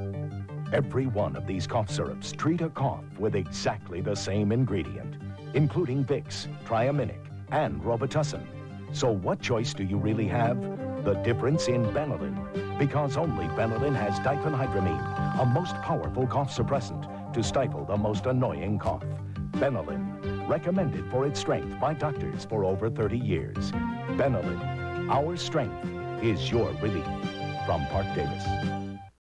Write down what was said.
Every one of these cough syrups treat a cough with exactly the same ingredient, including Vicks, Triaminic, and Robitussin. So what choice do you really have? The difference in Benylin, because only Benylin has diphenhydramine, a most powerful cough suppressant to stifle the most annoying cough. Benylin, recommended for its strength by doctors for over 30 years. Benylin, our strength is your relief. From Park Davis.